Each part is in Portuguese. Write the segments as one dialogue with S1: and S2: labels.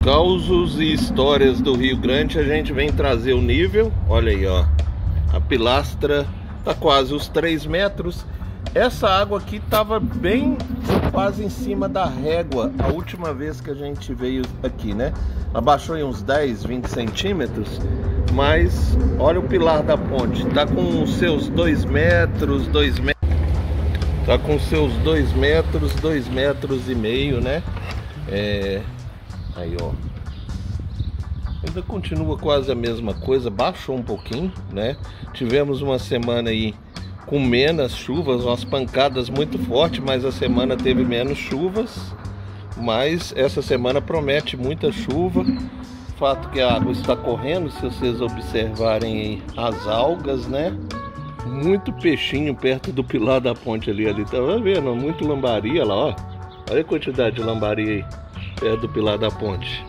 S1: Causos e histórias do Rio Grande, a gente vem trazer o nível. Olha aí, ó, a pilastra tá quase os 3 metros. Essa água aqui tava bem quase em cima da régua a última vez que a gente veio aqui, né? Abaixou em uns 10, 20 centímetros. Mas olha o pilar da ponte, tá com os seus 2 metros, 2 metros. Tá com seus 2 metros, 2 metros e meio, né? Aí, ó. Ainda continua quase a mesma coisa, baixou um pouquinho, né? Tivemos uma semana aí com menos chuvas, umas pancadas muito fortes, mas a semana teve menos chuvas. Mas essa semana promete muita chuva. Fato que a água está correndo, se vocês observarem aí as algas, né? Muito peixinho perto do pilar da ponte ali, tá vendo? Muito lambari, olha lá, ó. Olha a quantidade de lambari aí perto do pilar da ponte.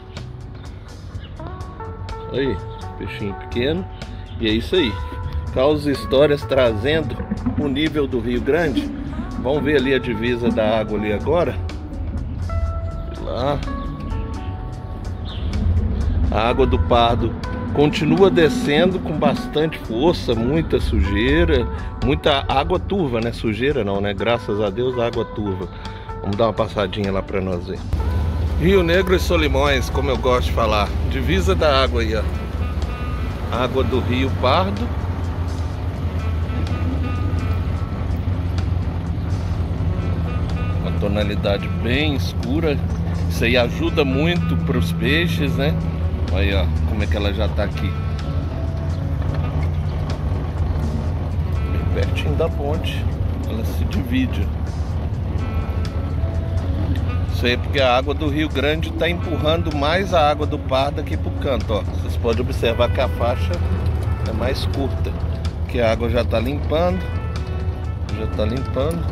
S1: Aí, peixinho pequeno. E é isso aí. Causas e histórias trazendo o nível do Rio Grande. Vamos ver ali a divisa da água ali agora. Lá. A água do Pardo continua descendo com bastante força, muita sujeira, muita água turva, né? Sujeira não, né? Graças a Deus, água turva. Vamos dar uma passadinha lá para nós ver. Rio Negro e Solimões, como eu gosto de falar. Divisa da água aí, ó. Água do Rio Pardo. Uma tonalidade bem escura. Isso aí ajuda muito para os peixes, né? Olha, ó, como é que ela já tá aqui. Bem pertinho da ponte. Ela se divide. Isso aí é porque a água do Rio Grande está empurrando mais a água do Pardo aqui pro canto, ó. Vocês podem observar que a faixa é mais curta, que a água já está limpando. Já está limpando.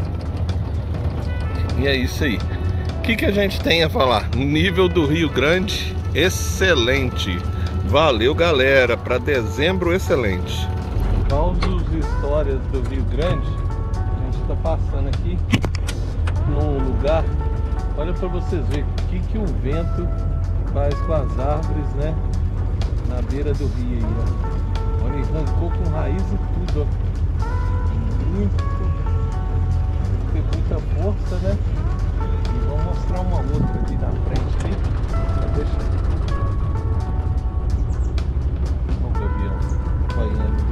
S1: E é isso aí. O que a gente tem a falar? Nível do Rio Grande, excelente. Valeu, galera. Para dezembro, excelente. Causos e histórias do Rio Grande. A gente está passando aqui num lugar. Olha para vocês verem o que o vento faz com as árvores, né? Na beira do rio aí, ó. Olha, arrancou com raiz e tudo, ó. Tem muita força, né? E vou mostrar uma outra aqui na frente aqui. Deixa. Olha o gavião banhando.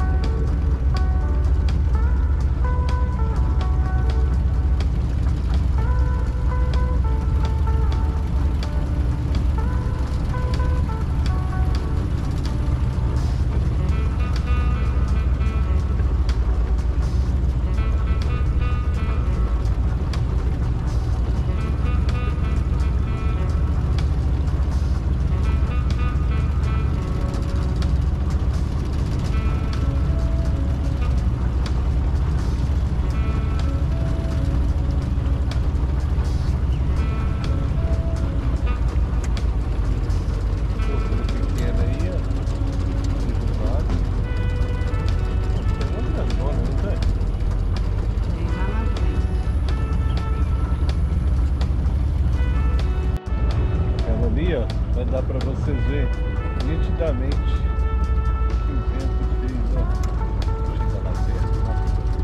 S1: Vai dar para vocês verem nitidamente que o vento fez, ó. Chega lá perto, ó.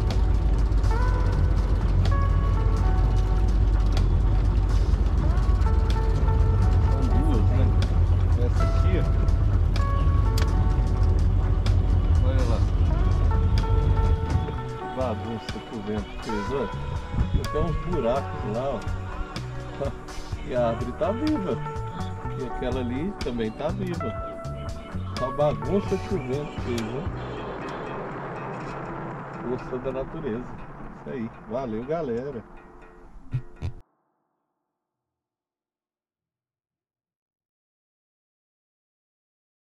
S1: São duas, né? Essa aqui, ó. Olha lá. Que bagunça que o vento fez, ó. Tem até uns buracos lá, ó. E a árvore tá viva. E aquela ali também tá viva. Uma bagunça que o vento fez, né? Força da natureza. Isso aí. Valeu, galera.